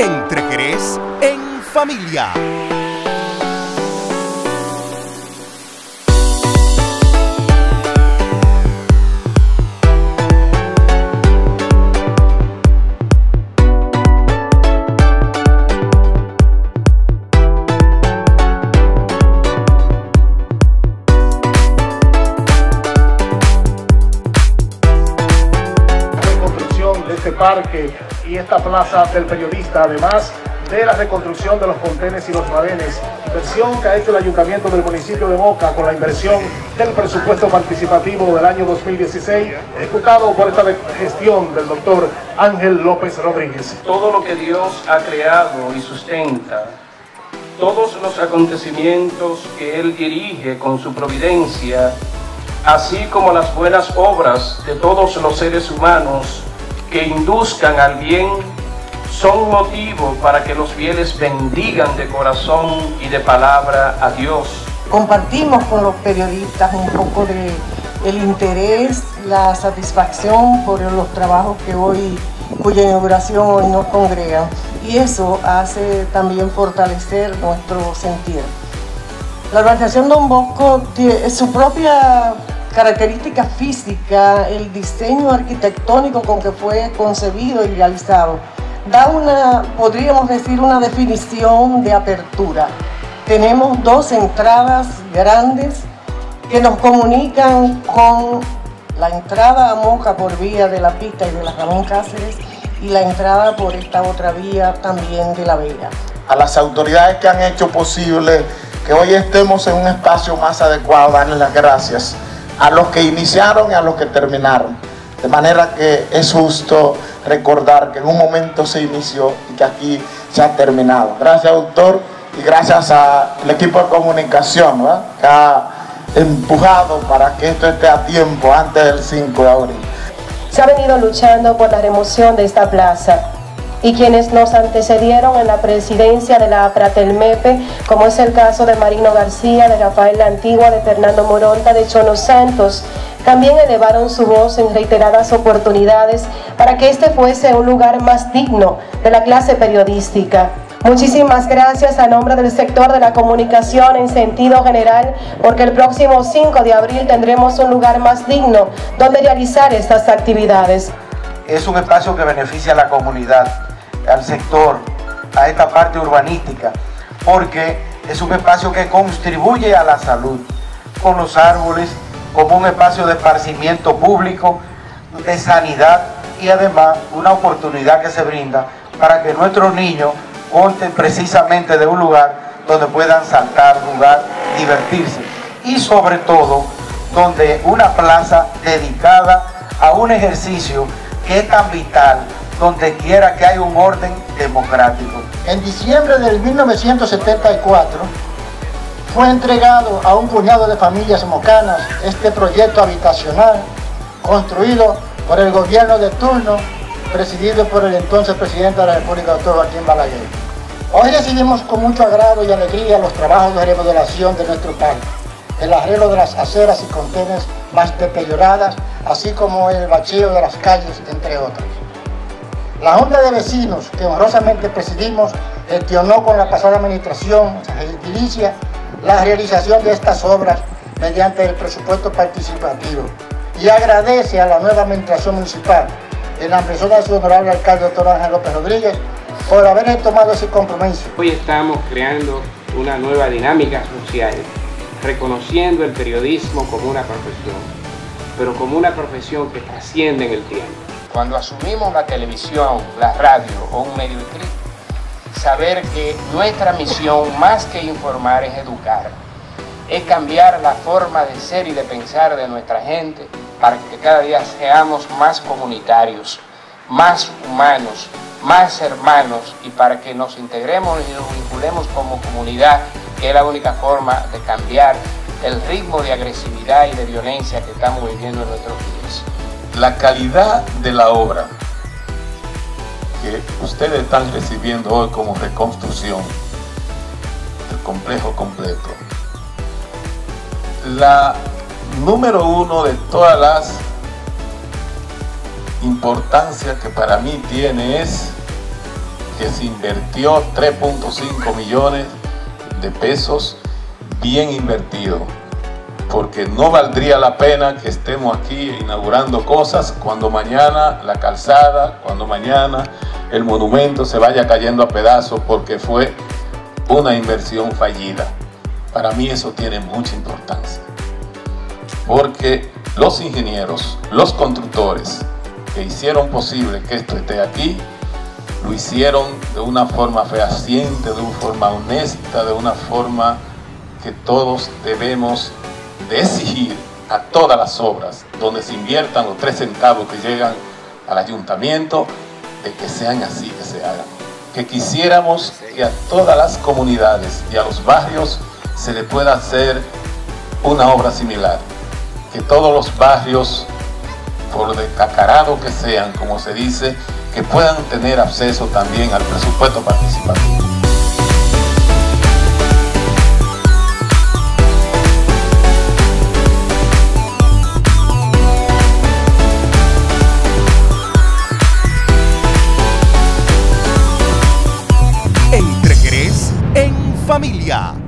Entre Jerez en familia. Este parque y esta plaza del periodista, además de la reconstrucción de los contenes y los badenes, inversión que ha hecho el Ayuntamiento del municipio de Moca con la inversión del presupuesto participativo del año 2016, ejecutado por esta gestión del doctor Ángel López Rodríguez. Todo lo que Dios ha creado y sustenta, todos los acontecimientos que Él dirige con su providencia, así como las buenas obras de todos los seres humanos que induzcan al bien, son motivo para que los fieles bendigan de corazón y de palabra a Dios. Compartimos con los periodistas un poco de el interés, la satisfacción por los trabajos que hoy, cuya inauguración hoy nos congregan, y eso hace también fortalecer nuestro sentir. La organización Don Bosco tiene su propia característica física, el diseño arquitectónico con que fue concebido y realizado, da una, podríamos decir, una definición de apertura. Tenemos dos entradas grandes que nos comunican con la entrada a Moca por vía de la pista y de la Ramón Cáceres y la entrada por esta otra vía también de La Vega. A las autoridades que han hecho posible que hoy estemos en un espacio más adecuado, darles las gracias a los que iniciaron y a los que terminaron. De manera que es justo recordar que en un momento se inició y que aquí se ha terminado. Gracias, doctor, y gracias al equipo de comunicación, ¿verdad?, que ha empujado para que esto esté a tiempo antes del 5 de abril. Se ha venido luchando por la remoción de esta plaza, y quienes nos antecedieron en la presidencia de la Pratelmepe, como es el caso de Marino García, de Rafael La Antigua, de Fernando Moronta, de Chono Santos, también elevaron su voz en reiteradas oportunidades para que este fuese un lugar más digno de la clase periodística. Muchísimas gracias a nombre del sector de la comunicación en sentido general, porque el próximo 5 de abril tendremos un lugar más digno donde realizar estas actividades. Es un espacio que beneficia a la comunidad, al sector, a esta parte urbanística, porque es un espacio que contribuye a la salud, con los árboles, como un espacio de esparcimiento público, de sanidad y además una oportunidad que se brinda para que nuestros niños conten precisamente de un lugar donde puedan saltar, jugar, divertirse y sobre todo donde una plaza dedicada a un ejercicio que es tan vital donde quiera que haya un orden democrático. En diciembre del 1974 fue entregado a un puñado de familias mocanas este proyecto habitacional construido por el gobierno de turno, presidido por el entonces presidente de la República, doctor Joaquín Balaguer. Hoy recibimos con mucho agrado y alegría los trabajos de remodelación de nuestro parque, el arreglo de las aceras y contenes más deterioradas, así como el bacheo de las calles, entre otros. La Junta de Vecinos, que honrosamente presidimos, gestionó con la pasada administración edilicia la realización de estas obras mediante el presupuesto participativo y agradece a la nueva administración municipal, en la persona de su honorable alcalde, doctor Ángel López Rodríguez, por haber tomado ese compromiso. Hoy estamos creando una nueva dinámica social, reconociendo el periodismo como una profesión, pero como una profesión que trasciende en el tiempo. Cuando asumimos la televisión, la radio o un medio escrito, saber que nuestra misión, más que informar, es educar, es cambiar la forma de ser y de pensar de nuestra gente para que cada día seamos más comunitarios, más humanos, más hermanos y para que nos integremos y nos vinculemos como comunidad, que es la única forma de cambiar el ritmo de agresividad y de violencia que estamos viviendo en nuestros días. La calidad de la obra que ustedes están recibiendo hoy como reconstrucción del complejo completo, la número uno de todas las importancias que para mí tiene es que se invirtió 3.5 millones de pesos bien invertidos, porque no valdría la pena que estemos aquí inaugurando cosas cuando mañana la calzada, cuando mañana el monumento se vaya cayendo a pedazos porque fue una inversión fallida. Para mí eso tiene mucha importancia, porque los ingenieros, los constructores que hicieron posible que esto esté aquí, lo hicieron de una forma fehaciente, de una forma honesta, de una forma que todos debemos de exigir a todas las obras donde se inviertan los 3 centavos que llegan al ayuntamiento, de que sean así, que se hagan. Que quisiéramos que a todas las comunidades y a los barrios se le pueda hacer una obra similar. Que todos los barrios, por descacarados que sean, como se dice, que puedan tener acceso también al presupuesto participativo. Entre Jerez en familia.